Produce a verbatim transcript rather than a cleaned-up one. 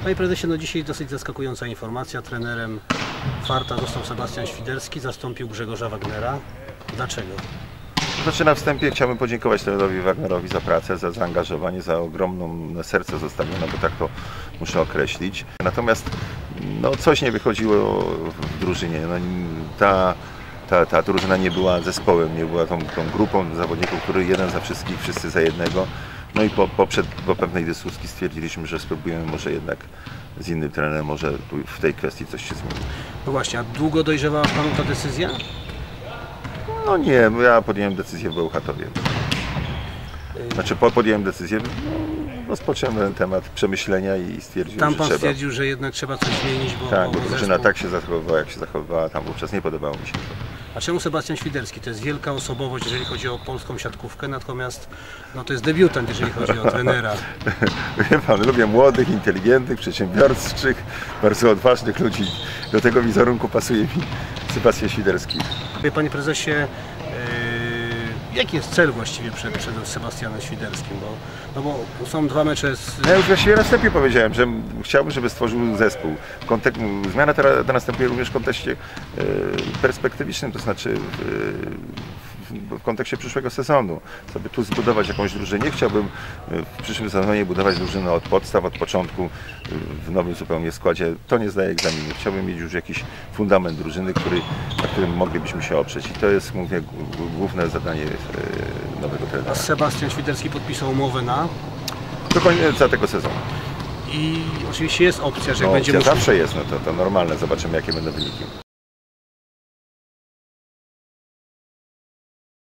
Panie prezesie, no dzisiaj dosyć zaskakująca informacja. Trenerem Farta został Sebastian Świderski, zastąpił Grzegorza Wagnera. Dlaczego? Znaczy, na wstępie chciałbym podziękować trenerowi Wagnerowi za pracę, za zaangażowanie, za ogromną serce zostawione, bo tak to muszę określić. Natomiast no, coś nie wychodziło w drużynie. No, ta, ta, ta drużyna nie była zespołem, nie była tą, tą grupą zawodników, który jeden za wszystkich, wszyscy za jednego. No i po, po, przed, po pewnej dyskusji stwierdziliśmy, że spróbujemy może jednak z innym trenerem, może tu w tej kwestii coś się zmieni. No właśnie, a długo dojrzewała Panu ta decyzja? No nie, ja podjąłem decyzję w Bełchatowie. Znaczy podjąłem decyzję, no, rozpocząłem ten temat przemyślenia i stwierdziłem, Tam że Pan trzeba. stwierdził, że jednak trzeba coś zmienić, bo... Tak, bo bo drużyna zespół... tak się zachowywała, jak się zachowywała tam wówczas, nie podobało mi się to. A czemu Sebastian Świderski? To jest wielka osobowość, jeżeli chodzi o polską siatkówkę, natomiast no, to jest debiutant, jeżeli chodzi o trenera. Wie Pan, lubię młodych, inteligentnych, przedsiębiorczych, bardzo odważnych ludzi. Do tego wizerunku pasuje mi Sebastian Świderski. Panie prezesie, yy, jaki jest cel właściwie przed, przed Sebastianem Świderskim? Bo, no bo są dwa mecze z... Ja już właściwie na wstępie powiedziałem, że chciałbym, żeby stworzył zespół. Kontek zmiana ta, ta następuje również w kontekście yy, perspektywicznym, to znaczy yy, w kontekście przyszłego sezonu, sobie tu zbudować jakąś drużynę. Nie chciałbym w przyszłym sezonie budować drużynę od podstaw, od początku, w nowym zupełnie składzie. To nie zdaje egzaminu. Chciałbym mieć już jakiś fundament drużyny, który, na którym moglibyśmy się oprzeć. I to jest, mówię, główne zadanie nowego trenera. A Sebastian Świderski podpisał umowę na? Do końca tego sezonu. I oczywiście jest opcja, że jak No, będzie opcja musiał... zawsze jest, no to, to normalne. Zobaczymy, jakie będą wyniki.